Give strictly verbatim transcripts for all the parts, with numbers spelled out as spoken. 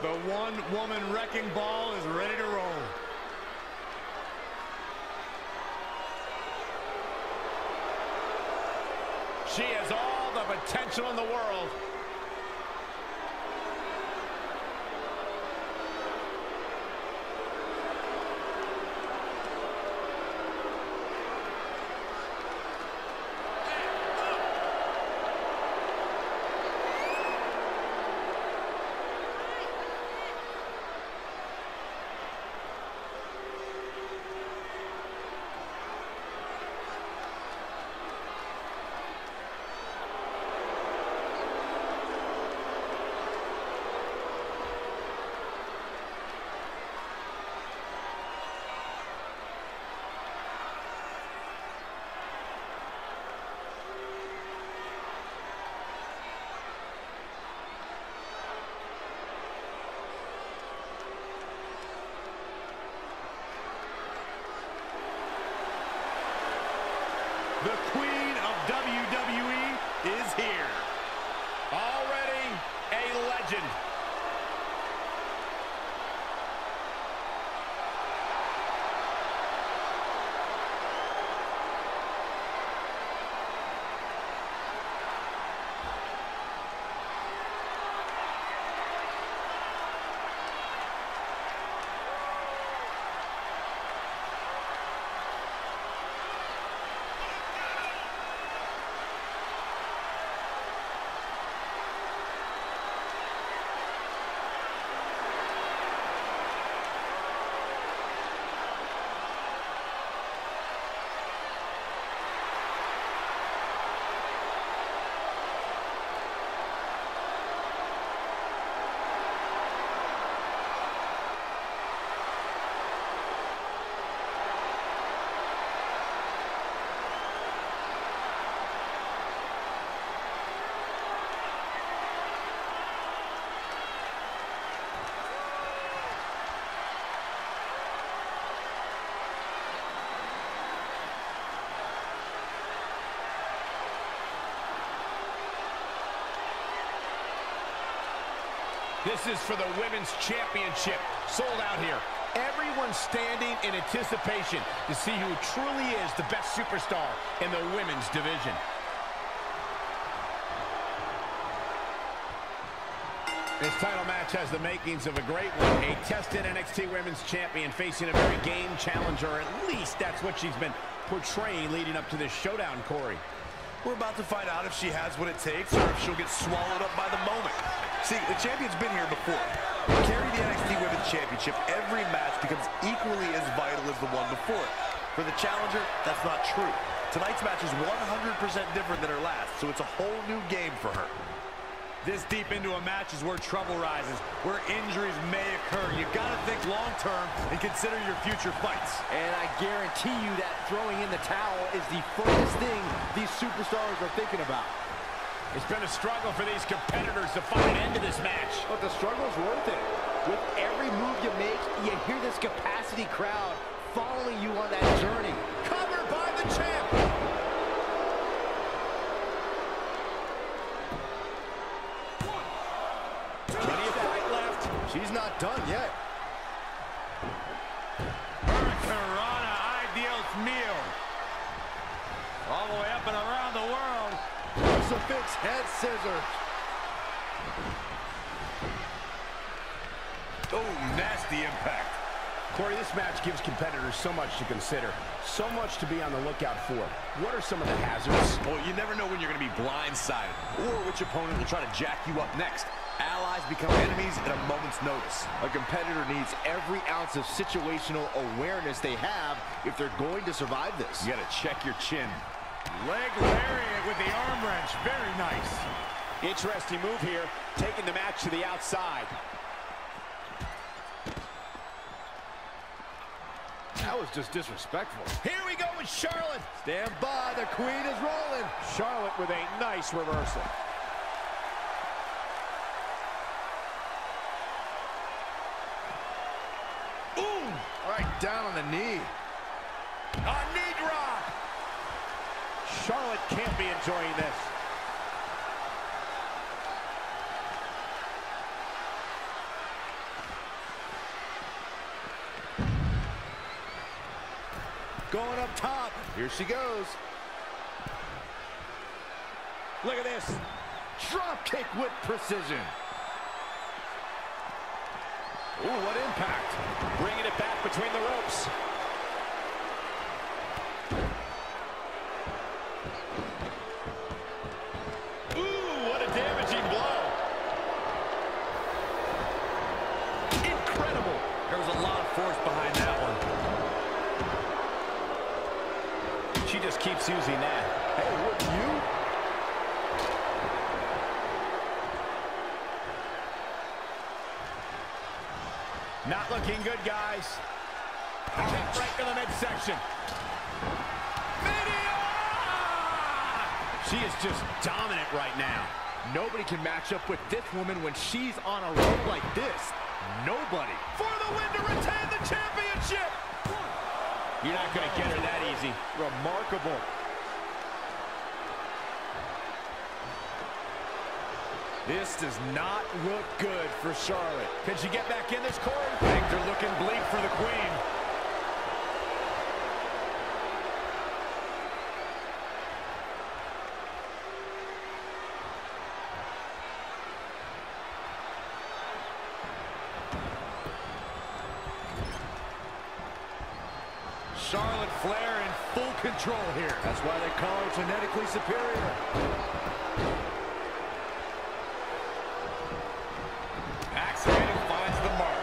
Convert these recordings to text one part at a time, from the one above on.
The one-woman wrecking ball is ready to roll. She has all the potential in the world. The Queen of W W E is here. Already a legend. This is for the Women's Championship. Sold out here. Everyone's standing in anticipation to see who truly is the best superstar in the women's division. This title match has the makings of a great one. A tested N X T Women's Champion facing a very game challenger. At least that's what she's been portraying leading up to this showdown, Corey. We're about to find out if she has what it takes or if she'll get swallowed up by the moment. See, the champion's been here before. Carrying the N X T Women's Championship, every match becomes equally as vital as the one before it. For the challenger, that's not true. Tonight's match is one hundred percent different than her last, so it's a whole new game for her. This deep into a match is where trouble rises, where injuries may occur. You've got to think long-term and consider your future fights. And I guarantee you that throwing in the towel is the first thing these superstars are thinking about. It's been a struggle for these competitors to find an end to this match. But the struggle's worth it. With every move you make, you hear this capacity crowd following you on that journey. Covered by the champ. Plenty of fight left. She's not done yet. Hurricanrana, ideal meal. All the way up and around the world. Crucifix head scissors. Oh, nasty impact. Corey, this match gives competitors so much to consider, so much to be on the lookout for. What are some of the hazards? Well, you never know when you're going to be blindsided or which opponent will try to jack you up next. Allies become enemies at a moment's notice. A competitor needs every ounce of situational awareness they have if they're going to survive this. You got to check your chin. Leg lariat with the arm wrench. Very nice. Interesting move here, taking the match to the outside. That was just disrespectful. Here we go with Charlotte. Stand by, the queen is rolling. Charlotte with a nice reversal. Ooh! Right down on the knee. A knee drop. Charlotte can't be enjoying this. going up top. Here she goes. Look at this. Drop kick with precision. Ooh, what impact. Bringing it back between the ropes. Ooh, what a damaging blow. Incredible. There was a lot of force behind that one. She just keeps using that. Hey, wouldn't you? Not looking good, guys. A kick right to the midsection. Video! She is just dominant right now. Nobody can match up with this woman when she's on a roll like this. Nobody. For the win to retain the championship. You're not going to get her that easy. Remarkable. This does not look good for Charlotte. Can she get back in this, Corey? Things are looking bleak for the Queen. Charlotte Flair in full control here. That's why they call her genetically superior. Accident finds the mark.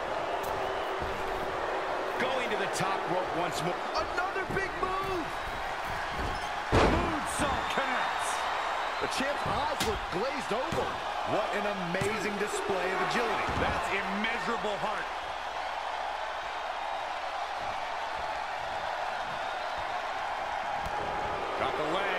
Going to the top rope once more. Another big move. Moonsault connects. The champ's eyes were glazed over. What an amazing display of agility. That's immeasurable heart. Got the leg.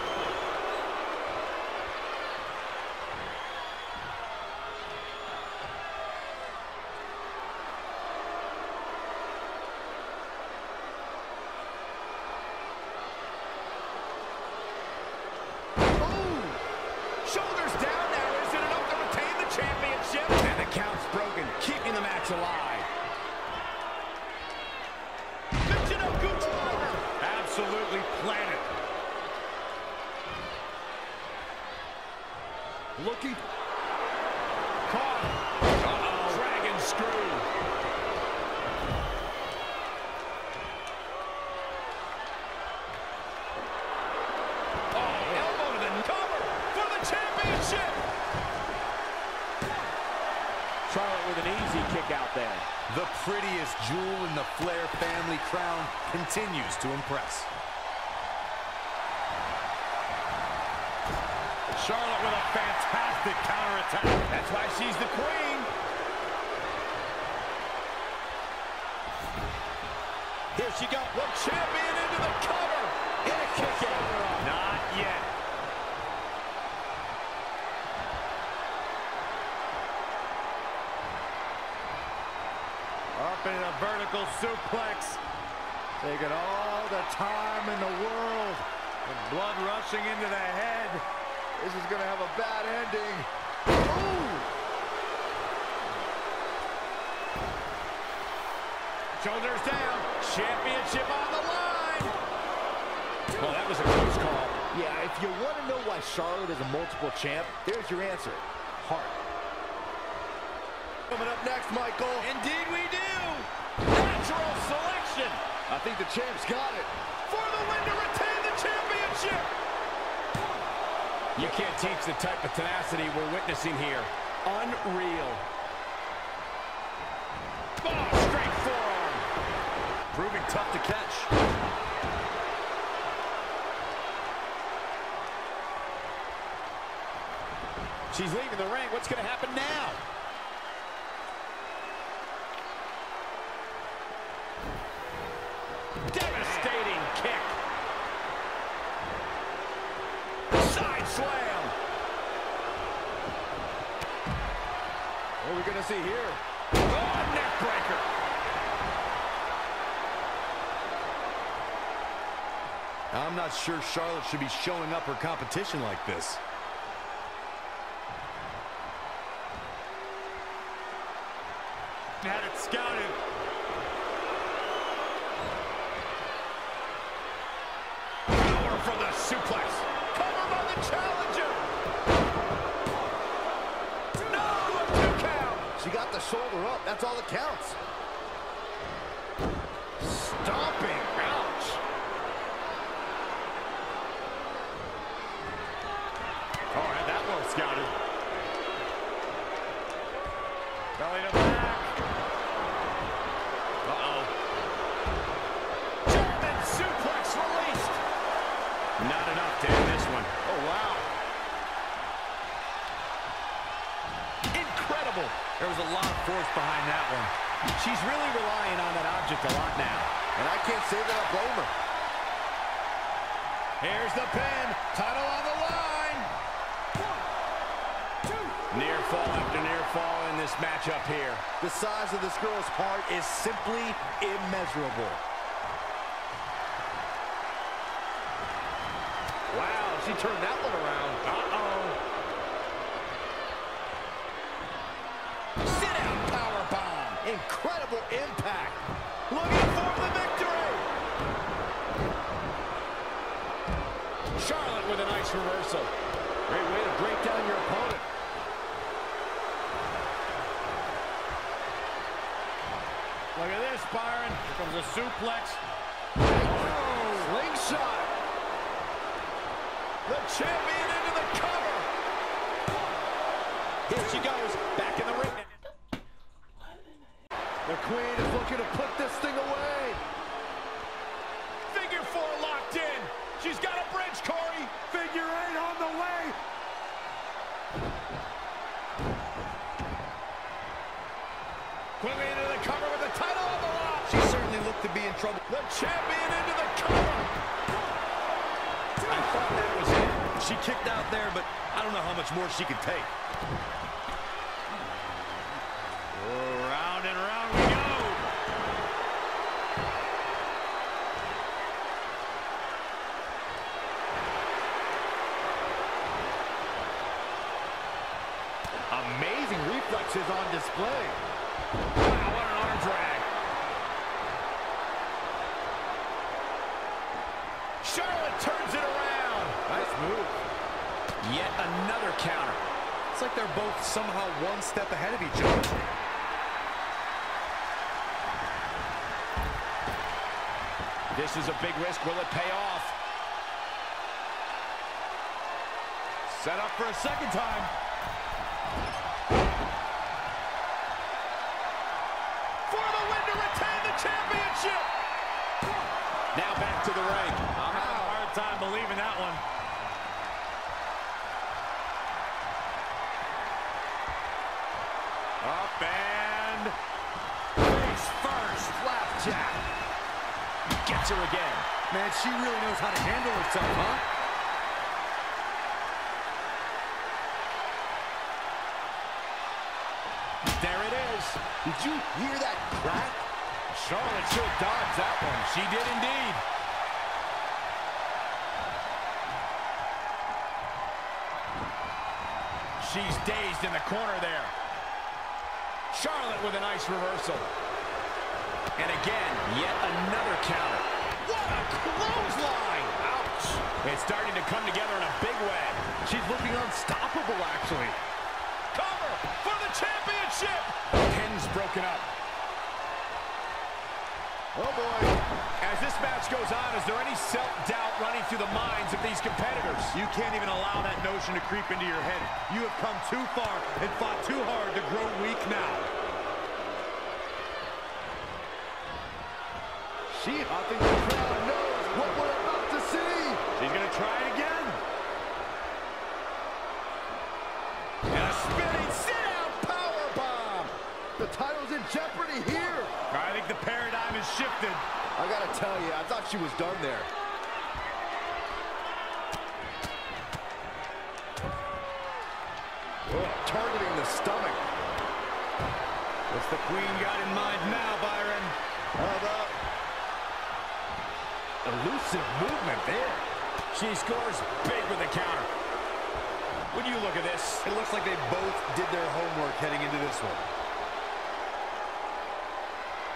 Shoulders down now. Is it enough to retain the championship? And the count's broken, keeping the match alive. Michinoku driver. Absolutely planted. Looking. Caught. Uh-oh. Dragon screw. Oh, elbow to the cover for the championship. Charlotte with an easy kick out there. The prettiest jewel in the Flair family crown continues to impress. Charlotte with a fantastic counterattack. That's why she's the queen. Here she goes. The champion into the cover. In a kick out. Not yet. Up in a vertical suplex. Taking all the time in the world. The blood rushing into the head. This is going to have a bad ending. Ooh! Shoulders down. Championship on the line. Well, that was a close call. Yeah, if you want to know why Charlotte is a multiple champ, there's your answer. Heart. Coming up next, Michael. Indeed we do. Natural selection. I think the champ's got it. For the win to retain the championship. You can't teach the type of tenacity we're witnessing here. Unreal. Oh, straight forearm. Proving tough to catch. She's leaving the ring. What's going to happen now? Devastating kick. Side slam. What are we going to see here? Oh, neck breaker. I'm not sure Charlotte should be showing up her competition like this. Had it scouted. for the suplex. Cover by the challenger. No, a two count. She got the shoulder up. That's all that counts. Stomping. Ouch. Oh, had that well scouted. Belly to back. Uh-oh. German suplex released. Not enough to end this one. Oh, wow. Incredible. There was a lot of force behind that one. She's really relying on that object a lot now. And I can't say that I blame her. Here's the pin. Title on the line. One, two. Near fall after near fall in this matchup here. The size of this girl's heart is simply immeasurable. Wow, she turned that one around. Uh-oh. Sit-down powerbomb. Incredible impact. Looking for the victory. Charlotte with a nice reversal. Great way to break down your opponent. Look at this, Byron. Here comes a suplex. Oh, slingshot. The champion into the cover. Here she goes, back in the ring. The Queen is looking to put this thing away. Figure four locked in. She's got a bridge, Corey. Figure eight on the way. Quickly into the cover with the title on the line. She certainly looked to be in trouble. The champion into the cover. I thought that was it. She kicked out there, but I don't know how much more she could take. Round and round we go. Amazing reflexes on display. Wow, what an arm drag. Charlotte turns it around. Nice move. Yet another counter. It's like they're both somehow one step ahead of each other. This is a big risk. Will it pay off? Set up for a second time. For the win to retain the championship. Now back to the ring. I'm having a hard time believing that one. Up and face first. Flapjack. Gets her again. Man, she really knows how to handle herself, huh? There it is. Did you hear that crack? Charlotte should dodge that one. She did indeed. She's dazed in the corner there. Charlotte with a nice reversal. And again, yet another counter. What a clothesline! Ouch! It's starting to come together in a big way. She's looking unstoppable, actually. Cover for the championship! Pin's broken up. Oh, boy. As this match goes on, is there any self-doubt running through the minds of these competitors? You can't even allow that notion to creep into your head. You have come too far and fought too hard to grow weak now. She, I think the crowd knows what we're about to see. She's going to try it again. And a spinning sit-out powerbomb. The title's in jeopardy here. I think the paradigm has shifted. I gotta tell you, I thought she was done there. Oh, targeting the stomach. What's the Queen got in mind now, Byron? How about elusive movement there? She scores big with the counter. When you look at this, It looks like they both did their homework heading into this one.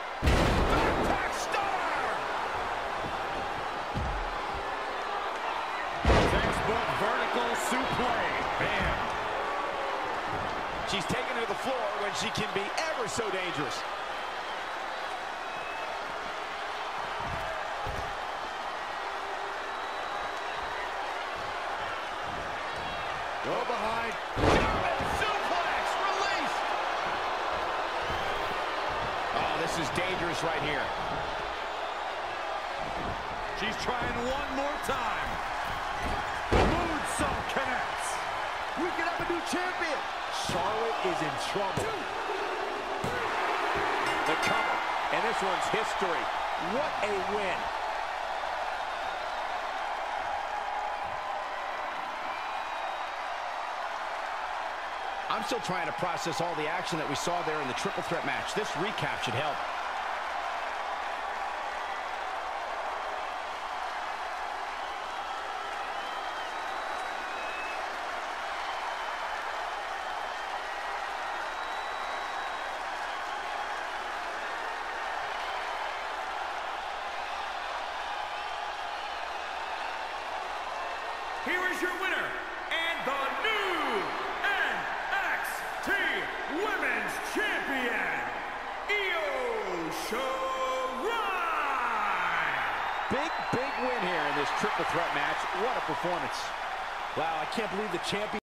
backpack star! She's taken to the floor when she can be ever so dangerous. Go behind. German suplex released. Oh, this is dangerous right here. She's trying one more time. Moonsault connects. We could have a new champion. Charlotte is in trouble. The cover, and this one's history. What a win. I'm still trying to process all the action that we saw there in the triple threat match. This recap should help. Here is your winner, and the new N X T Women's Champion, Io Shirai. Big, big win here in this triple threat match. What a performance. Wow, I can't believe the champion